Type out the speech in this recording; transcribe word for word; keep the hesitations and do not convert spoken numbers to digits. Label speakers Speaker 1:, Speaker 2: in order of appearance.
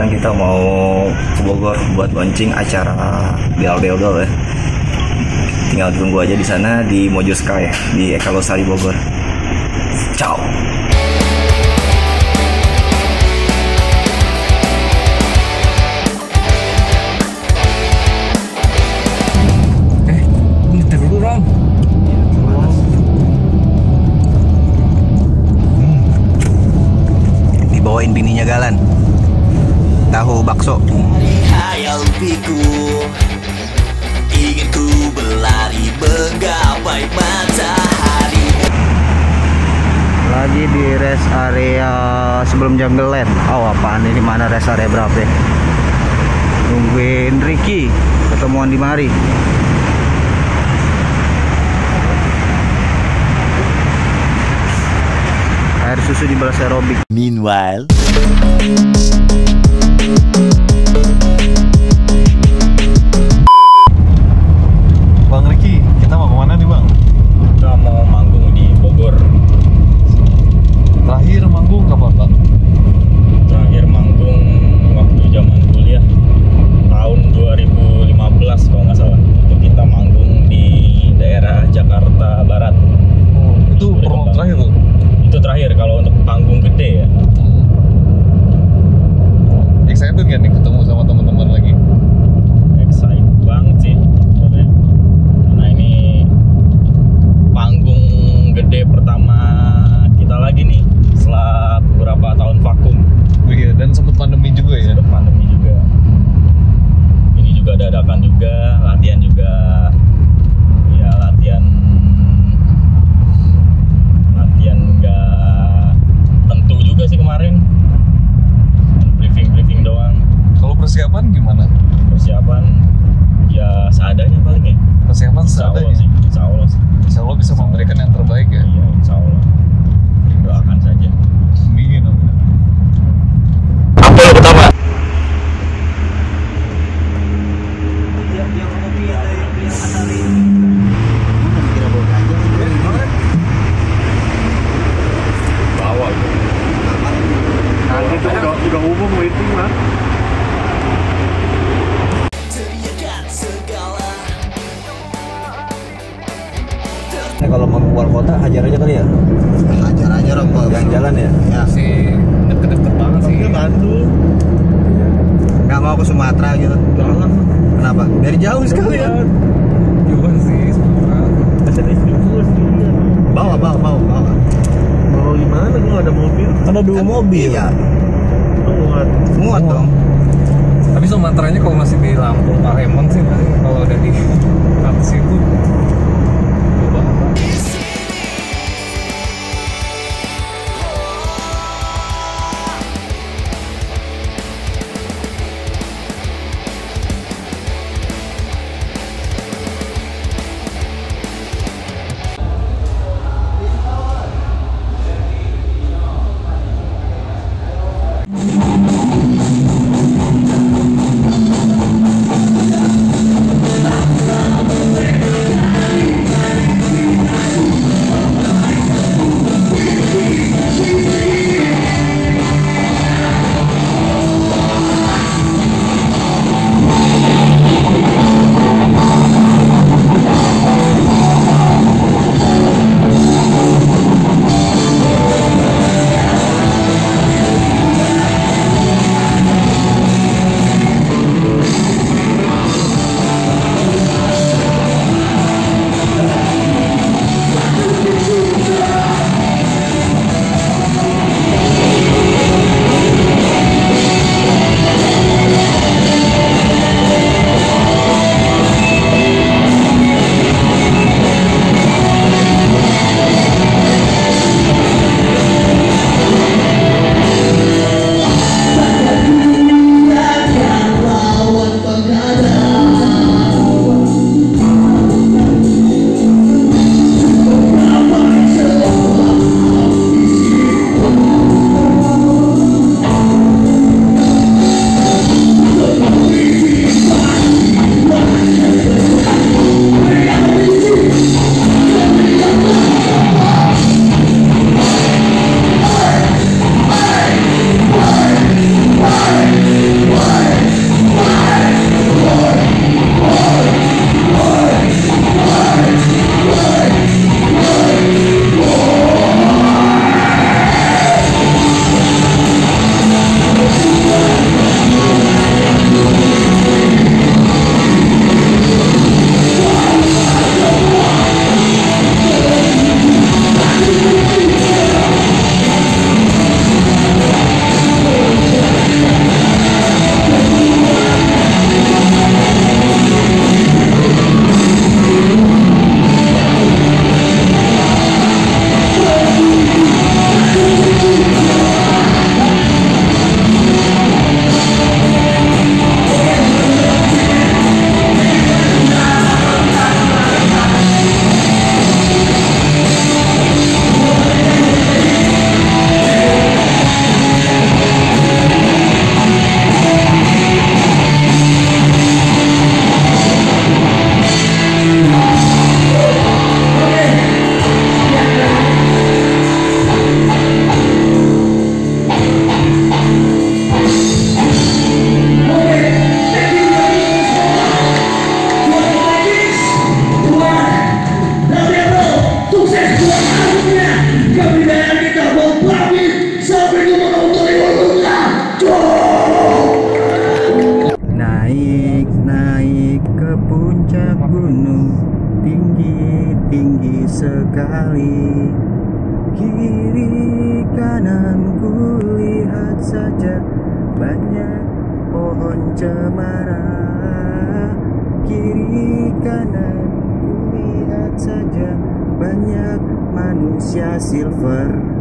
Speaker 1: sekarang kita mau ke Bogor buat launching acara Beldol ya. Tinggal tunggu aja di sana di Mojo Sky di Eka Losari Bogor. Ciao.
Speaker 2: Eh, nyetir dulu Rom.
Speaker 1: Dibawain bininya Galan. Tahu bakso.
Speaker 3: Hayal piku, ingin ku berlari menggapai matahari.
Speaker 1: Lagi di rest area sebelum Jungle Land. Oh apaan ini, mana rest area berapa ya? Nungguin Ricky ketemuan di mari. Air susu di balas aerobik.
Speaker 3: Meanwhile,
Speaker 4: Bang Ricky, kita mau kemana nih Bang?
Speaker 5: Kita mau manggung di Bogor.
Speaker 4: Terakhir manggung kapan Bang?
Speaker 5: Terakhir manggung waktu zaman kuliah tahun dua ribu lima belas kalau nggak salah. Itu kita manggung di daerah Jakarta Barat.
Speaker 4: Oh, itu
Speaker 5: Udah
Speaker 4: promo
Speaker 5: kembang.
Speaker 4: terakhir tuh?
Speaker 5: Itu terakhir kalau untuk panggung gede ya.
Speaker 4: Excited gak nih ketemu sama teman-teman lagi?
Speaker 5: Excited banget sih sebenarnya. Karena ini panggung gede pertama kita lagi nih setelah beberapa tahun vakum.
Speaker 4: Oh iya, dan sempet pandemi juga ya?
Speaker 5: Sempet pandemi juga. Ini juga dadakan juga, latihan juga ya latihan latihan nggak tentu juga sih kemarin. Briefing-briefing doang.
Speaker 4: Kalau persiapan gimana?
Speaker 5: Persiapan ya seadanya paling ya.
Speaker 4: Persiapan
Speaker 5: Insya Allah
Speaker 4: seadanya?
Speaker 5: sih, insya Allah sih.
Speaker 4: Insya Allah bisa memberikan yang terbaik ya?
Speaker 5: Iya, insya Allah. Doakan saja.
Speaker 4: Amin, amin.
Speaker 5: Apa yang pertama? Bawa itu.
Speaker 4: Nanti itu udah, udah umum waiting lah.
Speaker 3: teriakan segala.
Speaker 1: Nah, kalau mau keluar kota hajar aja kali ya.
Speaker 6: Hajar aja Rom, kalau
Speaker 1: Jalan-jalan ya.
Speaker 6: ya.
Speaker 2: Masih deket-deket banget sih.
Speaker 6: Bandung. Nggak mau ke Sumatera gitu.
Speaker 2: Jangan.
Speaker 6: Kenapa? Dari jauh sekalian.
Speaker 2: Juga sih sekarang.
Speaker 6: Bawa, bawa, bawa, bawa.
Speaker 4: Mau gimana? Gue ada mobil.
Speaker 1: Ada dua mobil.
Speaker 6: Iya.
Speaker 4: Muat.
Speaker 6: Muat dong.
Speaker 2: Tapi Sumateranya kalau masih di Lampung, Palembang sih, tapi kalau udah di atas itu jauh banget.
Speaker 6: sekali. Kiri kanan ku lihat saja banyak pohon cemara. Kiri kanan ku lihat saja banyak manusia silver.